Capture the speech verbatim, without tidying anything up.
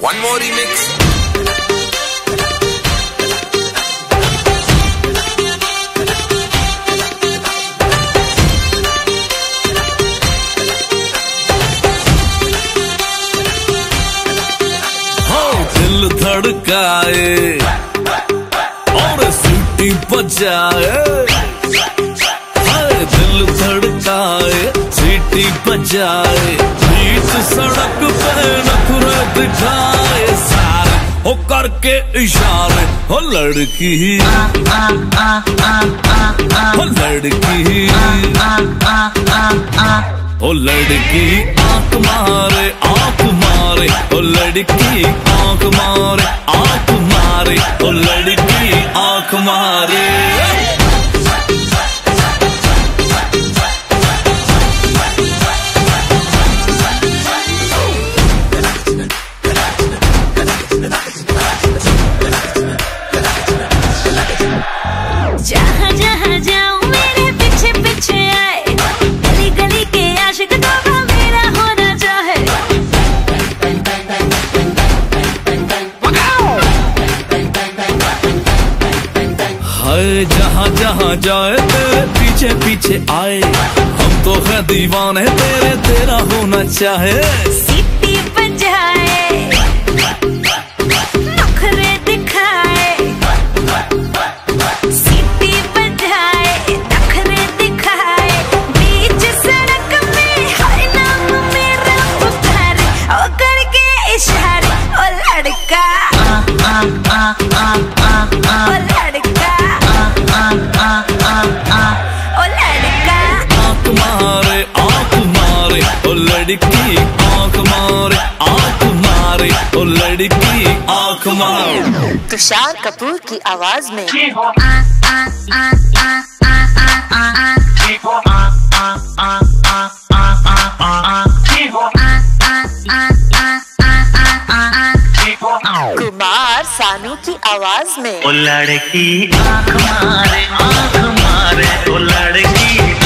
One more remix. दिल धड़काए और सीटी बजाए, दिल धड़काए सीटी बजाए, बीच सड़क पे नखरे दिखाए सारे हो करके इशारे। हो लड़की हो लड़की ओ लड़की आंख मारे आंख मारे, ओ लड़की आंख मारे आंख मारे, ओ लड़की आंख मारे। जहाँ जहाँ जाऊँ मेरे पीछे पीछे आए, गली गली के आशिक तो मेरा होना चाहे। हाय जहाँ जहाँ जाए तेरे पीछे पीछे आए, हम तो है दीवाने तेरे, तेरा होना चाहे। सीटी बजाए नखरे दिखाए, सीटी बजाए नखरे दिखाए, बीच सड़क में हाय नाम मेरा पुकारे, ओ करके इशारे। ओ लड़का ओ लड़का ओ लड़का आंख मारे आंख मारे, ओ लड़की आंख मारे आंख मारे, ओ लड़की आंख मारे। तुषार कपूर की आवाज में कुमार सानू की आवाज में ओ लड़की आंख मारे आंख मारे, ओ लड़की